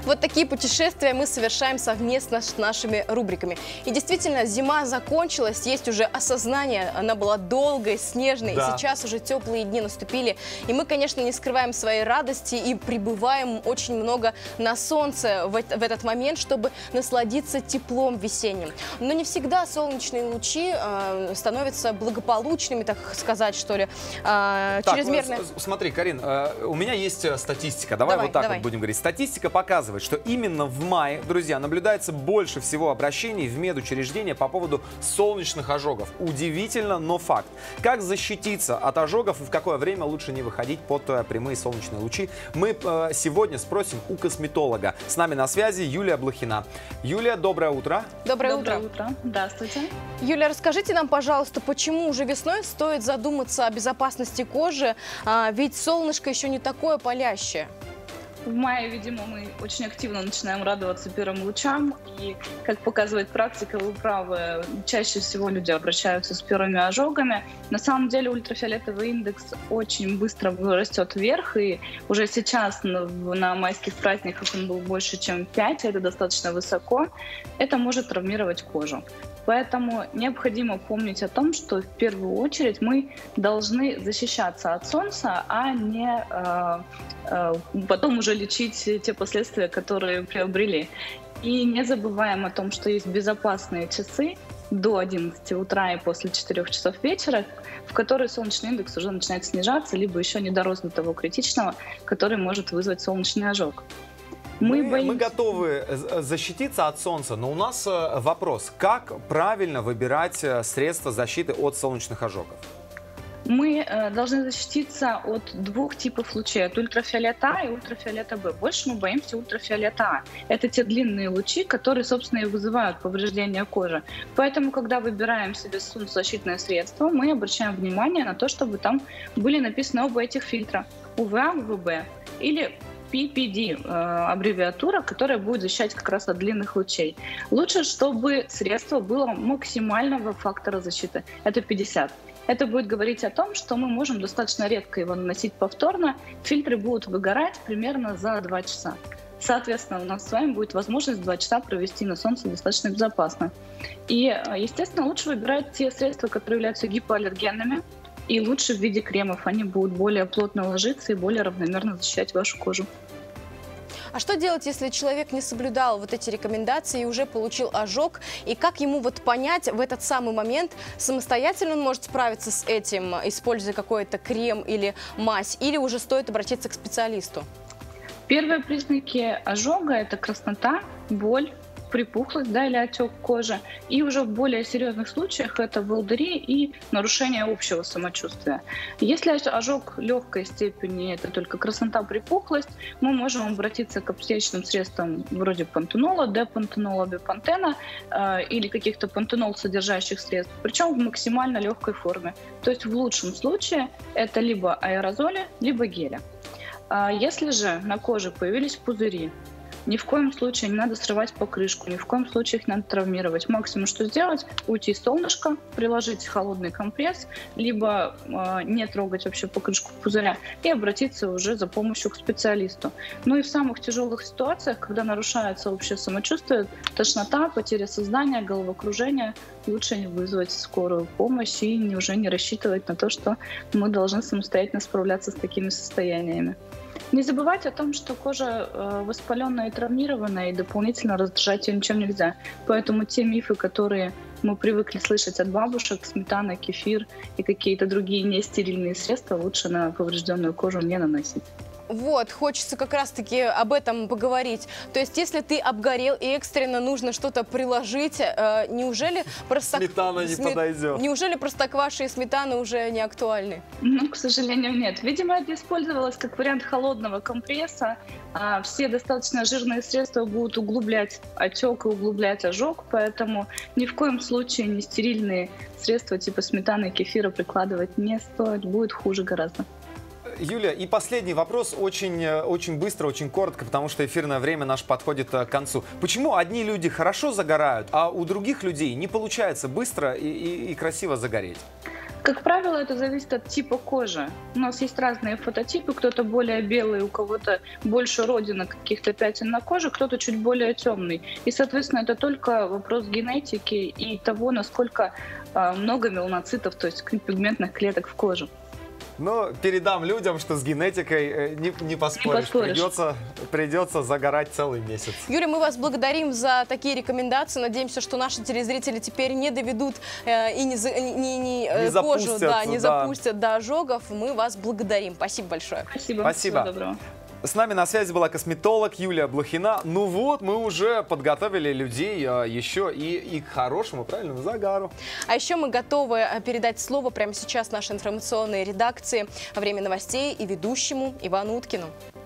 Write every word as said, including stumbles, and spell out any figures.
Вот такие путешествия мы совершаем совместно с нашими рубриками. И действительно, зима закончилась, есть уже осознание, она была долгой, снежной, да. И сейчас уже теплые дни наступили. И мы, конечно, не скрываем своей радости и пребываем очень много на солнце в, в этот момент, чтобы насладиться теплом весенним. Но не всегда солнечные лучи э, становятся благополучными, так сказать, что ли. Э, так, чрезмерно... Смотри, Карин, э, у меня есть статистика. Давай, давай вот так давай. вот будем говорить. Статистика показывает, что именно в мае, друзья, наблюдается больше всего обращений в медучреждения по поводу солнечных ожогов. Удивительно, но факт. Как защититься от ожогов и в какое время лучше не выходить под прямые солнечные лучи, мы э, сегодня спросим у косметолога. С нами на связи Юлия Блохина. Юлия, доброе утро. Доброе, доброе утро. утро. Здравствуйте. Юлия, расскажите нам, пожалуйста, почему уже весной стоит задуматься о безопасности кожи, а, ведь солнышко еще не такое палящее. В мае, видимо, мы очень активно начинаем радоваться первым лучам. И, как показывает практика, вы правы, чаще всего люди обращаются с первыми ожогами. На самом деле ультрафиолетовый индекс очень быстро растет вверх. И уже сейчас на, на майских праздниках он был больше, чем пять, это достаточно высоко. Это может травмировать кожу. Поэтому необходимо помнить о том, что в первую очередь мы должны защищаться от солнца, а не э, э, потом уже лечить те последствия, которые приобрели. И не забываем о том, что есть безопасные часы до одиннадцати утра и после четырёх часов вечера, в которые солнечный индекс уже начинает снижаться, либо еще не дорос до того критичного, который может вызвать солнечный ожог. Мы, мы, мы готовы защититься от солнца, но у нас вопрос, как правильно выбирать средства защиты от солнечных ожогов? Мы э, должны защититься от двух типов лучей, от ультрафиолета А и ультрафиолета Б. Больше мы боимся ультрафиолета А. Это те длинные лучи, которые, собственно, и вызывают повреждение кожи. Поэтому, когда выбираем себе солнцезащитное средство, мы обращаем внимание на то, чтобы там были написаны оба этих фильтра – У В А, У В Б или пи пи ди, э, аббревиатура, которая будет защищать как раз от длинных лучей. Лучше, чтобы средство было максимального фактора защиты. Это пятьдесят. Это будет говорить о том, что мы можем достаточно редко его наносить повторно. Фильтры будут выгорать примерно за два часа. Соответственно, у нас с вами будет возможность два часа провести на солнце достаточно безопасно. И, естественно, лучше выбирать те средства, которые являются гипоаллергенными. И лучше в виде кремов. Они будут более плотно ложиться и более равномерно защищать вашу кожу. А что делать, если человек не соблюдал вот эти рекомендации и уже получил ожог? И как ему вот понять в этот самый момент, самостоятельно он может справиться с этим, используя какой-то крем или мазь, или уже стоит обратиться к специалисту? Первые признаки ожога – это краснота, боль, припухлость, да, или отек кожи. И уже в более серьезных случаях это волдыри и нарушение общего самочувствия. Если ожог легкой степени, это только краснота, припухлость, мы можем обратиться к аптечным средствам вроде пантенола, депантенола, бипантена э, или каких-то пантенол содержащих средств, причем в максимально легкой форме. То есть в лучшем случае это либо аэрозоли, либо гели. А если же на коже появились пузыри, ни в коем случае не надо срывать покрышку, ни в коем случае их надо травмировать. Максимум, что сделать, уйти в солнышко, приложить холодный компресс, либо э, не трогать вообще покрышку пузыря и обратиться уже за помощью к специалисту. Ну и в самых тяжелых ситуациях, когда нарушается общее самочувствие, тошнота, потеря сознания, головокружение, лучше не вызвать скорую помощь и уже не рассчитывать на то, что мы должны самостоятельно справляться с такими состояниями. Не забывайте о том, что кожа э, воспаленная и травмированная, и дополнительно раздражать ее ничем нельзя. Поэтому те мифы, которые мы привыкли слышать от бабушек, сметана, кефир и какие-то другие нестерильные средства, лучше на поврежденную кожу не наносить. Вот, хочется как раз-таки об этом поговорить. То есть, если ты обгорел и экстренно нужно что-то приложить, э, неужели просток... Сметана не Сме... подойдет. Неужели простокваши и сметана уже не актуальны? Ну, к сожалению, нет. Видимо, это использовалось как вариант холодного компресса. А все достаточно жирные средства будут углублять отек и углублять ожог, поэтому ни в коем случае не стерильные средства типа сметаны и кефира прикладывать не стоит. Будет хуже гораздо. Юлия, и последний вопрос, очень, очень быстро, очень коротко, потому что эфирное время наше подходит к концу. Почему одни люди хорошо загорают, а у других людей не получается быстро и, и, и красиво загореть? Как правило, это зависит от типа кожи. У нас есть разные фототипы, кто-то более белый, у кого-то больше родинок, каких-то пятен на коже, кто-то чуть более темный. И, соответственно, это только вопрос генетики и того, насколько э, много меланоцитов, то есть пигментных клеток в коже. Но передам людям, что с генетикой не, не поспоришь. Не поспоришь. Придется, придется загорать целый месяц. Юрий, мы вас благодарим за такие рекомендации. Надеемся, что наши телезрители теперь не доведут э, и не, не, не, не кожу да, не да. запустят до ожогов. Мы вас благодарим. Спасибо большое. Спасибо. Спасибо. Всего доброго. С нами на связи была косметолог Юлия Блохина. Ну вот, мы уже подготовили людей а, еще и, и к хорошему, правильному загару. А еще мы готовы передать слово прямо сейчас нашей информационной редакции «Время новостей» и ведущему Ивану Уткину.